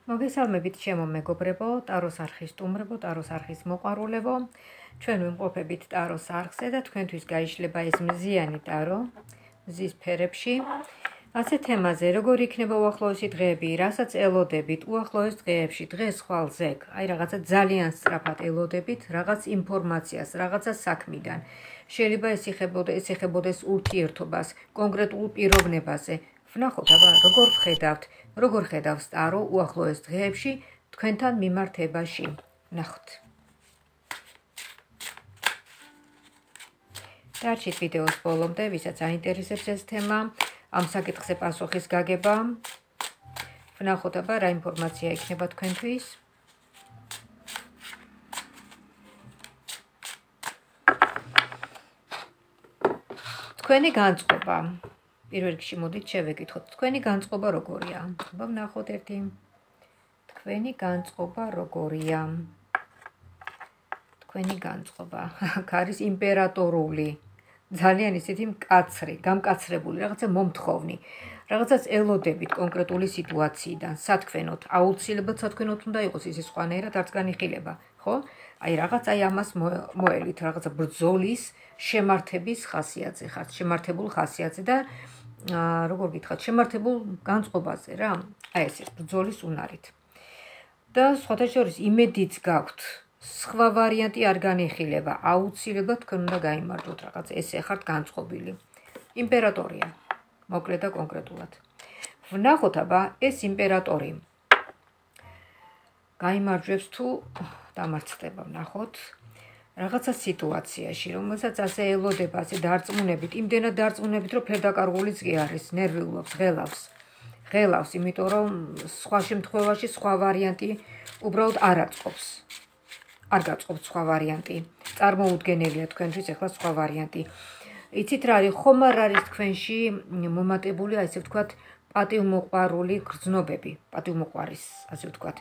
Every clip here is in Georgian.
მოგესალმებით ჩემო მეგობრებო, ტაროს არხის სტუმრებო, ტაროს არხის მოყვარულებო. ჩვენ ვიმყოფებით ტაროს არხზე და თქვენთვის გაიშლება ეს მზიანი ტარო მზის ფერებში. ასე თემაზე, როგორ იქნება უახლოესი დღეები, რასაც ელოდებით უახლოეს დღეებში, დღეს ხვალ ზეგ, აი რაღაცა ძალიან სწრაფად ელოდებით, რაღაც ინფორმაციას, რაღაცა საქმიდან. შეიძლება ეს ეხებოდეს ურთიერთობას, კონკრეტულ პიროვნებაზე. ვნახოთ, აბა, როგორ ხედავს ტარო უახლოეს დღეებში თქვენთან მიმართებაში. ვნახოთ. დარჩით ვიდეოს ბოლომდე, ვისაც აინტერესებს ეს თემა, ამ საკითხზე პასუხის გაგება. ვნახოთ, აბა, რა ინფორმაცია იქნება თქვენთვის. თქვენი განწყობა. პირველ რიგში მოდით შევეკითხოთ, თქვენი განწყობა როგორია? აბა, ვნახოთ ერთი. თქვენი განწყობა როგორია? თქვენი განწყობა. აქ არის იმპერატორული. ძალიან ისეთი მკაცრი, გამკაცრებული, რაღაცა მომთხოვნი. რაღაცას ელოდებით კონკრეტული სიტუაციიდან, სათქმენოთ, აუცილებლად სათქმენოთ უნდა იყოს, ისე სხვანაირად არც განიხილება, ხო? აი რაღაც ამას მოელით, რაღაცა ბრძოლის, შემართების ხასიათზე ხართ, შემართებულ ხასიათზე და როგორ გითხრათ, შემართებულ განწყობაზე რა. აი ეს ბრძოლის უნარით. და სხვათა შორის იმედიც გაქვთ. სხვა ვარიანტი არ განიხილება, აუცილებლად თქვენ უნდა გაიმარჯვოთ რაღაც, ესე ხართ განწყობილი. იმპერატორია, მოკლედ და კონკრეტულად. ვნახოთ, აბა, ეს იმპერატორი გაიმარჯვებს თუ დამარცხდება, ვნახოთ. რაღაცა სიტუაციაში, რომელსაც ასე ელოდება, ასე დარწმუნებით, იმდენად დარწმუნებით, რომ ფერდაკარგულიც კი არის, ნერვიულობს, ღელავს, იმიტომ რომ სხვა შემთხვევაში სხვა ვარიანტი უბრალოდ არ აწყობს. არ გაწყობს სხვა ვარიანტი. წარმოუდგენელია თქვენთვის ახლა სხვა ვარიანტი. იცით რა არის, ხომ არ არის თქვენში მომატებული, ასე ვთქვათ, პატივმოყვარული გრძნობები, პატივმოყვარის, ასე ვთქვათ.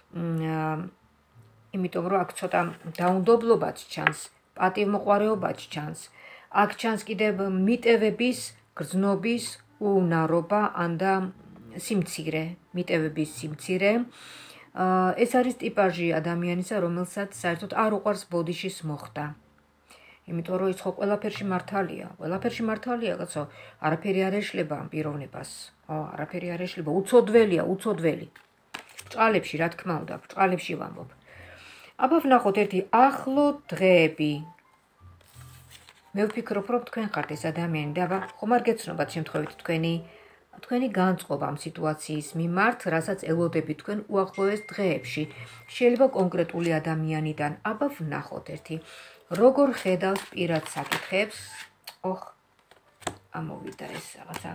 იმიტომ რომ აქ ცოტა დაუნდობლობაც ჩანს, პატივმოყვარეობაც ჩანს. აქ ჩანს კიდევ მიტევების, გრძნობის უნარობა, ანდა სიმცირე, მიტევების სიმცირე. ეს არის ტიპაჟი ადამიანისა, რომელსაც საერთოდ არ უყვარს ბოდიშის მოხდა. იმიტომ რომ ის ხო ყველაფერში მართალია, კაცო, არაფერი არ ეშლება ამ პიროვნებას. არაფერი არ ეშლება, უცოდველია. ბრჭყალებში, რა თქმა უნდა, ბრჭყალებში ვამბობ. აბა, ვნახოთ ერთი ახლო დღეები. მე ვფიქრობ, რომ თქვენ ხართ ეს ადამიანი და აბა, ხომ არ გეცნობათ შემთხვევით თქვენი განწყობა ამ სიტუაციის მიმართ, რასაც ელოდებით თქვენ უახლოეს დღეებში. შეიძლება კონკრეტული ადამიანიდან. აბა, ვნახოთ ერთი. როგორ ხედავს პირად საკითხებს? ამოვიდა ეს რაღაცა,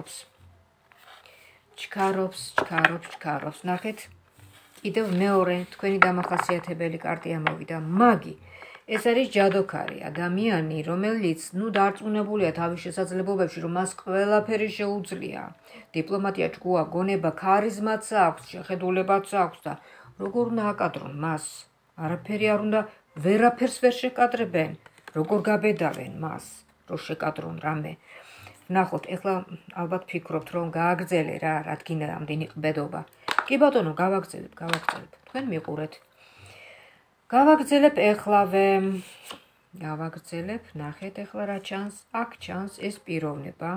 ჩქარობს. ნახეთ. კიდევ მეორე თქვენი დამახასიათებელი კარტი ამოვიდა. მაგი. ეს არის ჯადოქარი ადამიანი, რომელიც დარწმუნებულია თავის შესაძლებლობებში, რომ მას ყველაფერი შეუძლია. დიპლომატია, ჭკუა, გონება, ქარიზმაც აქვს, შეხედულებაც აქვს და როგორ უნდა აკადრონ მას? არაფერი არ უნდა, ვერაფერს ვერ შეკადრებენ. როგორ გაბედავენ მას, რომ შეკადრონ რამე. ვნახოთ, ეხლა ალბათ ფიქრობთ, რომ გააგრძელე რა, რადგან ამდენი ყბედობა. კი ბატონო, გავაგრძელებ. თქვენ მიყურეთ. გავაგრძელებ ეხლავე. ნახეთ ეხლა რა ჩანს. აქ ჩანს ეს პიროვნება.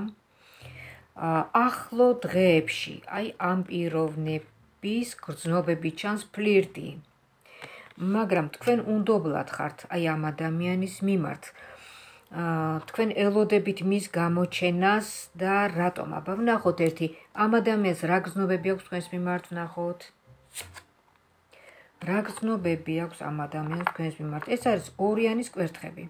ახლო დღეებში, აი ამ პიროვნების გრძნობები ჩანს, ფლირტი. მაგრამ თქვენ უნდობლად ხართ აი ამ ადამიანის მიმართ. თქვენ ელოდებით მის გამოჩენას და რატომ? აბა, ვნახოთ ერთი. ამ ადამიანს რა გრძნობები აქვს თქვენს მიმართ, ვნახოთ. რა გრძნობები აქვს ამ ადამიანს თქვენს მიმართ? ეს არის ორიანის კვერთხები.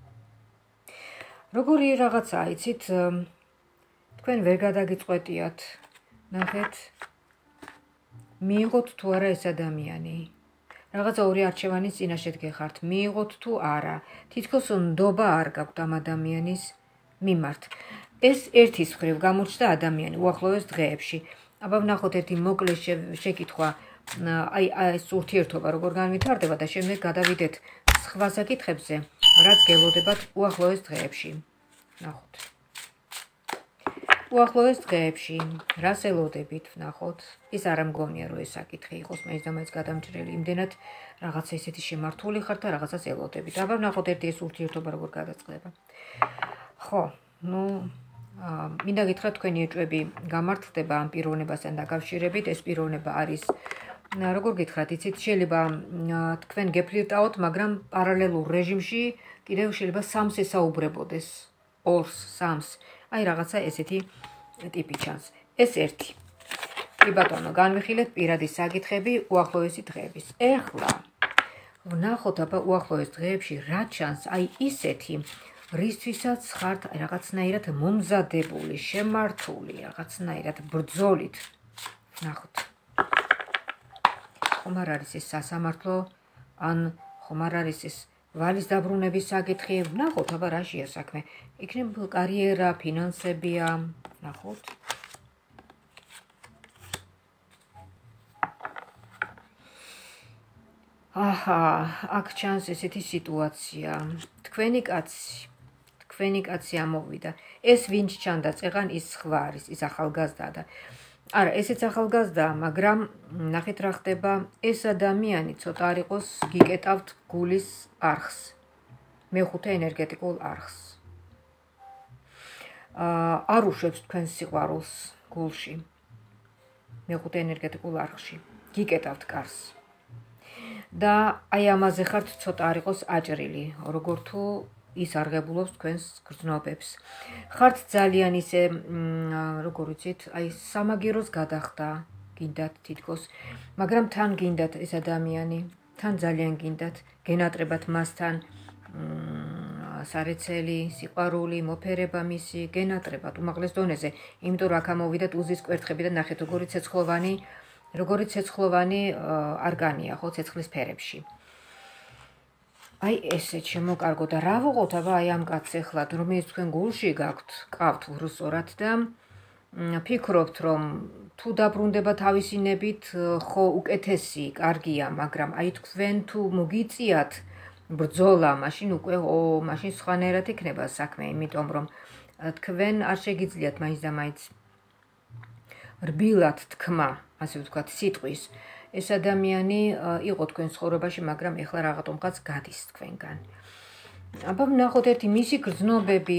როგორი რაღაცაა, იცით, თქვენ ვერ გადაგიწყვეტიათ. ნახეთ. მიიღოთ თუ არა ეს ადამიანი. რაღაცა ორი არჩევანის წინაშე გეხართ. მიიღოთ თუ არა. თითქოს ნდობა არ გაქვთ ამ ადამიანის მიმართ. ეს ერთის მხრივ გამოჩნდა ადამიანი უახლოეს დღეებში. აბა, ვნახოთ ერთი მოკლე შეკითხვა. აი ეს ურთიერთობა როგორ განვითარდება და შემდეგ გადავიდეთ სხვა საკითხებზე, რაც გელოდებათ უახლოეს დღეებში. ნახოთ. უახლოეს დღეებში რას ელოდებით ვნახოთ? ის არ მგონია რომ ეს საკითხი იყოს მაინც და მაინც გადამჭრელი. იმდენად რაღაცა ისეთი შემართული ხართ და რაღაცას ელოდებით. აბა ვნახოთ ერთი ეს ურთიერთობა როგორ გადაწყდება. ხო, მინდა გითხრათ თქვენი ეჭვები გამართლდება ამ პიროვნებასთან დაკავშირებით. ეს პიროვნება არის როგორ გითხრათ, იცით, შეიძლება თქვენ გეფლირტაოთ, მაგრამ პარალელურ რეჟიმში კიდევ შეიძლება სამს ესაუბრებოდეს. 2-ს, 3-ს. აი რაღაცა ესეთი ტიპი ჩანს. ეს ერთი. კი ბატონო, განვიხილეთ პირადი საკითხები უახლოესი დღეების. ეხლა ვნახოთ აბა უახლოეს დღეებში რა ჩანს, აი ისეთი, რისთვისაც ხართ რაღაცნაირად მომზადებული, შემართული, რაღაცნაირად ბრძოლით. ვნახოთ. ხომ არ არის ეს სასამართლო, ან ხომ არ არის ეს ვალის დაბრუნების საკითხი. ვნახოთ აბა რაშია საქმე. იქნებ კარიერა, ფინანსებია. ვნახოთ. აჰა, აქ ჩანს ესეთი სიტუაცია. თქვენი კაცი ამოვიდა. ეს ვინც ჩანდა წეღან ის სხვა არის, ის ახალგაზრდა და არა, ესეც ახალგაზრდაა, მაგრამ ნახეთ რა ხდება, ეს ადამიანი ცოტა არ იყოს გიკეტავთ გულის არხს. მეხუთე ენერგეტიკულ არხს. არ უშვებს თქვენს სიყვარულს გულში. მეხუთე ენერგეტიკულ არხში. გიკეტავთ კარს. და აი ამაზე ხართ ცოტა არ იყოს აჭრილი, როგორ თუ ის არღებულობს თქვენს გრძნობებს. ხართ ძალიან ისე, როგორ ვიცით, აი სამაგეროს გადახდა, გინდათ თითქოს, მაგრამ თან გინდათ ეს ადამიანი, თან ძალიან გინდათ, გენატრებათ მასთან სარეცელი, სიყვარული, მოფერება მისი, გენატრებათ უმაღლეს დონეზე, იმიტომ რომ აქ ამოვიდათ უზის კვერთხები და ნახეთ როგორი ცეცხლოვანი არგანია, ხო, ცეცხლის ფერებში. აი ესე შემოკარგო და რა ვუყოთ აბა აი ამ კაცს ეხლა, რომელიც თქვენ გულში გყავთ ვრსწორად და ფიქრობთ, რომ თუ დაბრუნდება თავისინებით, ხო უკეთესი, კარგია, მაგრამ აი თქვენ თუ მოგიწიათ ბრძოლა, მაშინ უკვე მაშინ სხვანაირად იქნება საქმე, იმიტომ რომ თქვენ არ შეგიძლიათ მაინც და მაინც რბილად თქმა, ასე ვთქვათ, სიტყვის. ეს ადამიანი იყო თქვენ ცხოვრებაში, მაგრამ ეხლა რაღაცომღაც გადის თქვენგან. აბა ვნახოთ ერთი მისი გრძნობები,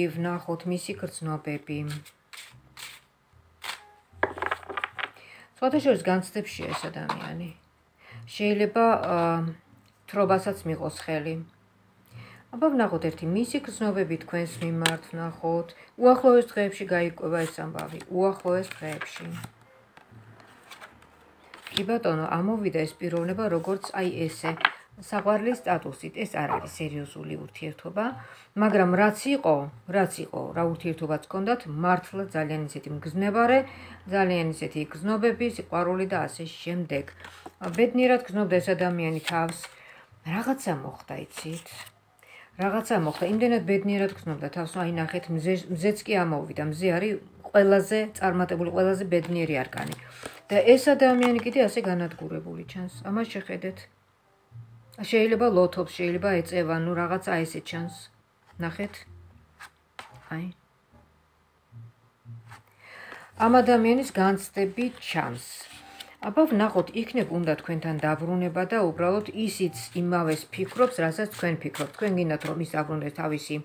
სხვათა შორის განცდებშია ეს ადამიანი. შეიძლება თრობასაც მიყოს ხელი. აბა ვნახოთ ერთი მისი გრძნობები თქვენს მიმართ, ვნახოთ. უახლოეს დღეებში გაიკვება ეს ამბავი, უახლოეს დღეებში. კი ბატონო, ამოვიდა ეს პიროვნება როგორც აი ესე, საყვარლის სტატუსით, ეს არ არის სერიოზული ურთიერთობა, მაგრამ რაც იყო, რა ურთიერთობაც ჰქონდათ, მართლა ძალიან ისეთი მგზნებარე, ძალიან ისეთი გზნობები, სიყვარული და ასე შემდეგ. ბედნიერად გზნობდა ეს ადამიანი თავს, რაღაცა მოხდა, იცით? რაღაცა მოხდა, იმდენად ბედნიერად გზნობდა თავს, აი ნახეთ, მზეც კი ამოვიდა, მზე არის ყველაზე წარმატებული, ყველაზე ბედნიერი არკანი. და ეს ადამიანი კიდე ასე განადგურებული ჩანს. ამას შეხედეთ. შეიძლება ლოთობს, შეიძლება ეწევა, ნუ რაღაცა ესე ჩანს. ნახეთ. აი. ამ ადამიანის განცდები ჩანს. აბა ვნახოთ, იქნებ უნდა თქვენთან დაბრუნება და უბრალოდ ისიც იმავეს ფიქრობს, რასაც თქვენ ფიქრობთ. თქვენ გინდათ რომ ის დაბრუნდეს თავისი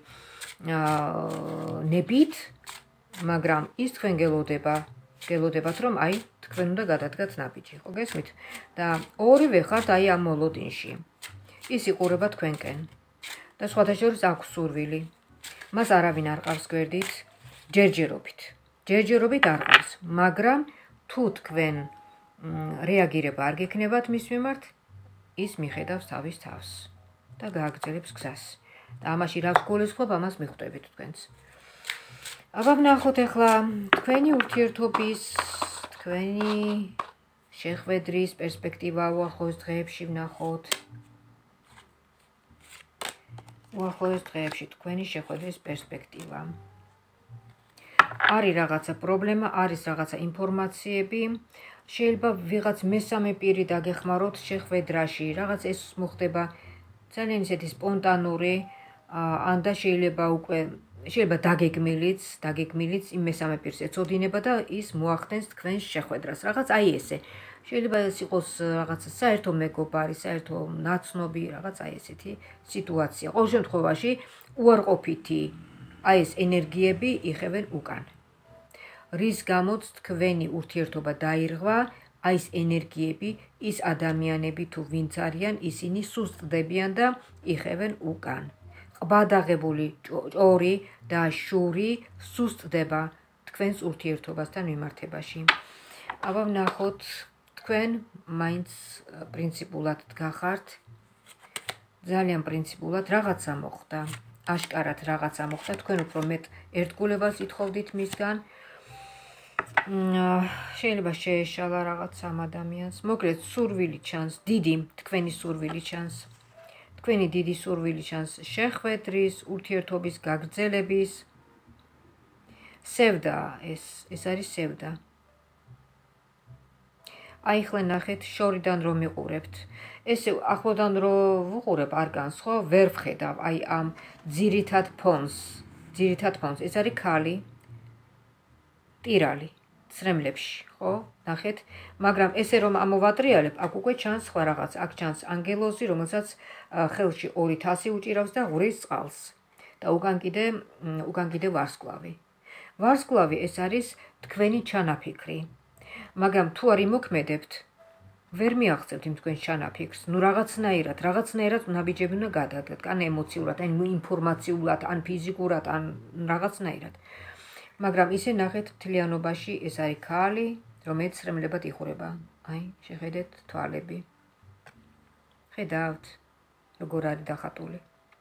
ნებით, მაგრამ ის თქვენ გელოდებათ რომ აი თქვენ უნდა გადადგათ ნაბიჯი, ხო გესმით? და ორივე ხართ აი ამ მოლოდინში. ის იყურება თქვენკენ. და სხვათა შორის აქვს სურვილი. მას არავინ არ ყავს გვერდით, ჯერჯერობით არ ყავს, მაგრამ თუ თქვენ რეაგირება არ გექნებათ მის მიმართ, ის მიხედავს თავის თავს და გააგრძელებს გზას. და ამაში რა გულისხმობ, ამას მიხვდებით თქვენც. აბა ვნახოთ ახლა თქვენი ურთიერთობის, თქვენი შეხვედრის პერსპექტივა უახლოეს დღეებში ვნახოთ. უახლოეს დღეებში თქვენი შეხვედრის პერსპექტივა. არის რაღაცა პრობლემა, არის რაღაცა ინფორმაციები, შეიძლება ვიღაც მესამე პირი დაგეხმაროთ შეხვედრაში, რაღაც ეს მოხდება ძალიან ისეთი სპონტანური, ან და შეიძლება უკვე შეიძლება დაგეგმილიც იმ მესამე პირს ეწოდინება და ის მოახდენს თქვენს შეხვედრას. რაღაც აი ესე. შეიძლება ეს იყოს რაღაც საერთო მეგობარი, საერთო ნაცნობი, რაღაც აი ესეთი სიტუაცია. ყოველ შემთხვევაში უარყოფითი აი ეს ენერგიები იხევენ უკან. რის გამოც თქვენი ურთიერთობა დაირღვა, აი ეს ენერგიები, ის ადამიანები თუ ვინც არიან, ისინი სუსტდებიან და იხევენ უკან. ყბადაღებული ჭორი და შური სუსტდება თქვენს ურთიერთობასთან მიმართებაში. აბა ვნახოთ თქვენ მაინც პრინციპულად დგახართ. ძალიან პრინციპულად რაღაცა მოხდა. აშკარად რაღაცა მოხდა, თქვენ უფრო მეტ ერთგულებას ითხოვდით მისგან. შეიძლება შეეშალა რაღაც ამ ადამიანს. მოკლედ სურვილი ჩანს, დიდი თქვენი სურვილი ჩანს. თქვენი დიდი სურვილი ჩანს შეხვედრის, ურთიერთობის გაგრძელების. სევდა ეს არის სევდა. აი ხლე ნახეთ შორიდან რომ მიყურებთ. ესე ახლოდან რომ ვუყურებ არგანს, ხო? ვერ ვხედავ აი ამ ძირითად ფონს. ეს არის ქალი. ტირალი. ცრემლებში, ხო? ნახეთ, მაგრამ ესე რომ ამოვატრიალებ, აქ უკვე ჩანს სხვა რაღაც, აქ ჩანს ანგელოზი, რომელსაც ხელში ორი თასი უჭირავს და ღურის წყალს. და უკან კიდე ვარსკვლავი. ვარსკვლავი ეს არის თქვენი ჩანაფიქრი. მაგრამ თუ არ იმოქმედებთ, ვერ მიაღწევთ იმ თქვენ ჩანაფიქრს. ნუ რაღაცნაირად ნაბიჯები უნდა გადადგათ, ან ემოციურად, ან ინფორმაციულად, ან ფიზიკურად, ან რაღაცნაირად. მაგრამ ისე ნახეთ მთლიანობაში ეს არის ქალი, რომელიც ცრემლებად იხურება. აი, შეხედეთ თვალები. ხედავთ, როგორ არის დახატული.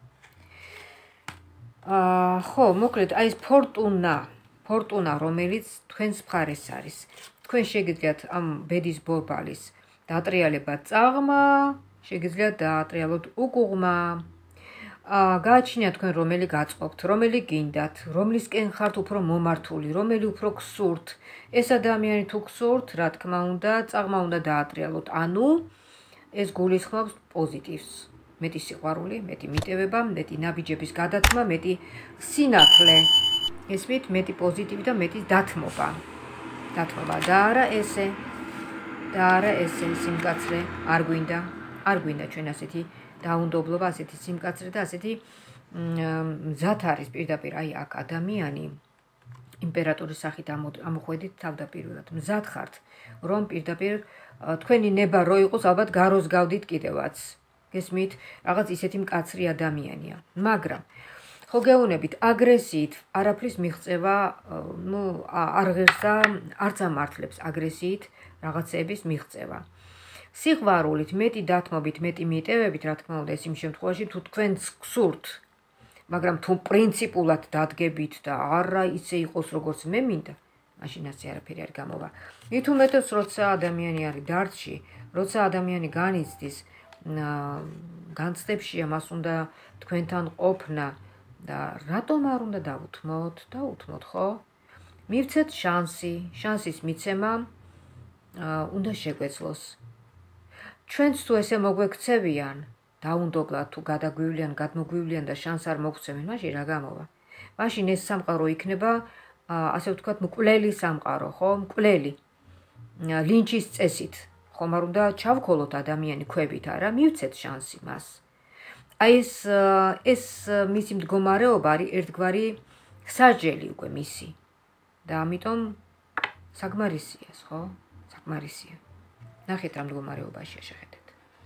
ხო, მოკლედ, აი ეს ფორტუნა, რომელიც თქვენს მხარეს არის. თქვენ შეგიძლიათ ამ ბედის ბორბალის დაატრიალება წაღმა, შეგიძლიათ დაატრიალოთ უკუღმა. გააჩნიათ თქვენ რომელი გაწყობთ, რომელი გინდათ, რომლისკენ ხართ უფრო მომართული, რომელი უფრო გსურთ. ეს ადამიანი თუ გსურთ, რა თქმა უნდა, წაღმა უნდა დაატრიალოთ. ანუ ეს გულისხმობს პოზიტივს. მეტი სიყვარული, მეტი მიტევება, მეტი ნაბიჯების გადაცმა, მეტი სინათლე. ესმით, მეტი პოზიტივი და მეტი დათმობა. და არა ესე სიმკაცრე არ გვინდა ჩვენ ასეთი დაუნდობლობა, ასეთი სიმკაცრე და ასეთი მზად არის პირდაპირ აი აქ ადამიანი იმპერატორის სახით ამოხვედით თავდაპირველად. მზად ხართ, რომ პირდაპირ თქვენი ნება რო იყოს, ალბათ გაროს გავდით კიდევაც. გესმით, რაღაც ისეთი მკაცრი ადამიანია. მაგრამ ხო გეუბნებით, აგრესიით არაფრის მიღწევა, არ ღირსა, არც ამართლებს აგრესიით რაღაცების მიღწევა. სიყვარულით, მეტი დათმობით, მეტი მიტევებით, რა თქმა უნდა, ეს იმ შემთხვევაში თუ თქვენს გსურთ, მაგრამ თუ პრინციპულად დადგებით და არა ისე იყოს, როგორც მე მინდა, მაშინ ასე არაფერი არ გამოვა. მით უმეტეს, როცა ადამიანი არის დარდში, როცა ადამიანი განიცდის, განცდებშია, მას უნდა თქვენთან ყოფნა და რატომ არ უნდა დაუთმოთ, ხო? მივცეთ შანსის მიცემა უნდა შეგვეძლოს. ჩვენც თუ ესე მოგვექცევიან, დაუნდობლად თუ გადმოგვივლიან და შანს არ მოგცემენ, მაშინ რა გამოვა? მაშინ ეს სამყარო იქნება, ასე ვთქვათ, მკვლელი სამყარო, ხო? მკვლელი. ლინჩის წესით. ხომ არ უნდა ჩავქოლოთ ადამიანი ქვებით, არა, მივცეთ შანსი მას. აი ეს მისი მდგომარეობა არის ერთგვარი სასჯელი უკვე მისი. და ამიტომ საკმარისია, ხო? საკმარისია. ნახეთ რა მდგომარეობაშია შეხედეთ.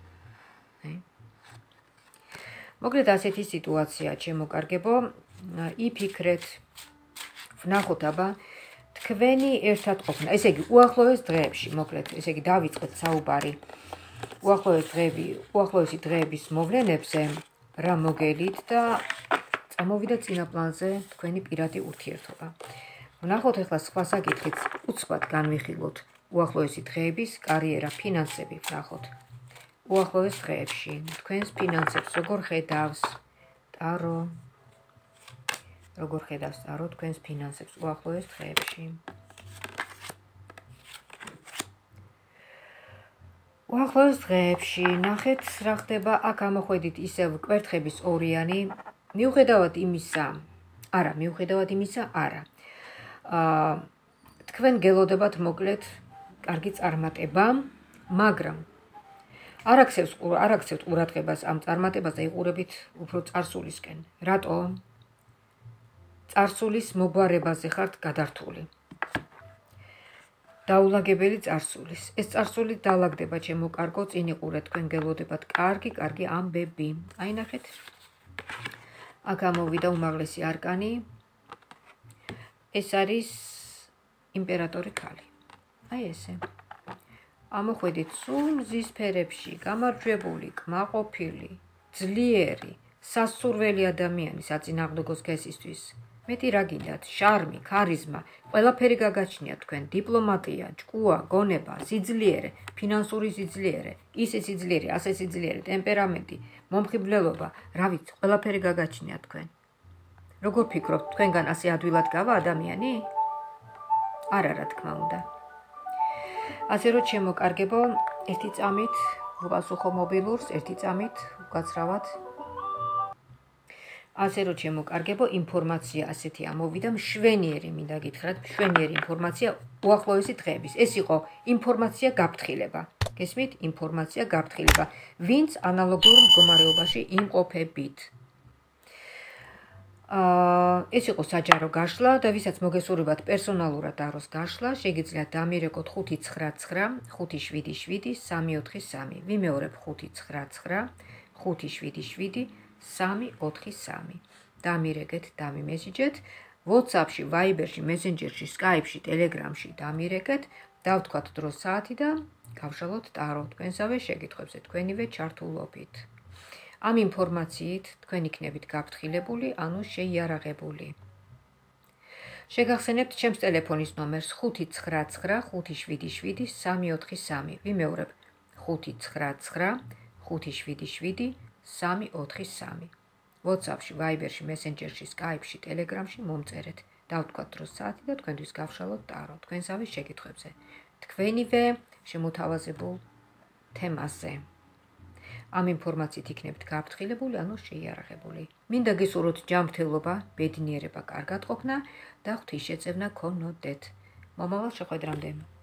მოკლედ ასეთი სიტუაცია ჩემო კარგებო, იფიქრეთ, ვნახოთ აბა თქვენი ერთად ყოფნა, ესე იგი უახლოეს დღეებში, მოკლედ, ესე იგი დავიწყეთ საუბარი უახლოესი დღეების მოვლენებზე, რა მოგელით და წამოვიდა წინა პლანზე თქვენი პირადი ურთიერთობა. ვნახოთ ახლა სხვა საკითხიც უცბად განვიხილოთ უახლოესი დღეების კარიერა, ფინანსები ვნახოთ. უახლოეს დღეებში თქვენს ფინანსებს როგორ ხედავს ტარო? როგორ ხედავს ტარო თქვენს ფინანსებს უახლოეს დღეებში? უახლოეს დღეებში ნახეთ რა ხდება, აქ ამოხვედით ისევ კვერთხების ორიანი. მიუხედავად იმისა, არა, მიუხედავად იმისა, არა. თქვენ გელოდებათ მოკლედ კარგი წარმატება, მაგრამ არ აქცევთ ყურადღებას ამ წარმატებას და იყურებით უფრო წარსულისკენ. რატო? წარსულის მოგვარებაზე ხართ გადართული. დაულაგებელი წარსულის. ეს წარსული დაალაგდება ჩემო კარგო, წინ იყურეთ, თქვენ გელოდებათ კარგი ამბები. აი ნახეთ. აქ ამოვიდა უმაღლესი არკანი. ეს არის იმპერატორი ქალი. აი ესე. ამოხვედით სულ მზის ფერებში, გამარჯვებული, კმაყოფილი, ძლიერი, სასურველი ადამიანი საწინააღმდეგო სქესისთვის. მეტი რა გინდათ, შარმი, ქარიზმა, ყველაფერი გაგაჩნიათ თქვენ, დიპლომატია, ჭკუა, გონება, სიძლიერე, ფინანსური სიძლიერე, ისე სიძლიერე, ასე სიძლიერე, ტემპერამენტი, მომხიბვლელობა, რა ვიცი, ყველაფერი გაგაჩნიათ თქვენ. როგორ ფიქრობთ, თქვენგან ასე ადვილად გავა ადამიანი? არა, რა თქმა უნდა. ასე რომ შემოკარგებო, ერთი წამით ვუპასუხო მობილურს, ერთი წამით ვგაცრავად. ასე რომ შემოკარგებო, ინფორმაცია ასეთი ამოვიდა, მშვენიერი მინდა გითხრათ, მშვენიერი ინფორმაცია უახლოესი დღეების. ეს იყო ინფორმაცია გაფრთხილება. გესმით? ინფორმაცია გაფრთხილება. ვინც ანალოგიურ მდგომარეობაში იმყოფებით. ეს იყო საჯარო გაშლა და ვისაც მოგესურვებათ პერსონალურად აროს გაშლა, შეგიძლიათ დამირეკოთ 599 577 343. ვიმეორებ 599 577 343. დამირეკეთ, დამიმესიჯეთ, WhatsApp-ში, Viber-ში, Messenger-ში, Skype-ში, Telegram-ში დამირეკეთ, დავთქვათ დრო საათი და გავშალოთ ტარო თქვენსავე შეკითხვებზე, თქვენივე ჩართულობით. ამ ინფორმაციით თქვენ იქნებით გაფრთხილებული, ანუ შეიარაღებული. შეგახსენებთ ჩემს ტელეფონის ნომერს 599 577 343. ვიმეორებ 599 577 343. WhatsApp-ში, Viber-ში, Messenger-ში, Skype-ში, Telegram-ში მომწერეთ. დავთქვათ დრო საათი და თქვენთვის გავშალოთ ტარო თქვენსავე შეკითხვებზე. თქვენივე შემოთავაზებულ თემაზე. ამ ინფორმაციით იქნებით გაფრთხილებული, ანუ შეიარაღებული. მინდა გისურვოთ ჯანმრთელობა, ბედნიერება, კარგად ყოფნა და ღვთისშეწევნა გქონოდეთ. მომავალ შეხვედრამდე.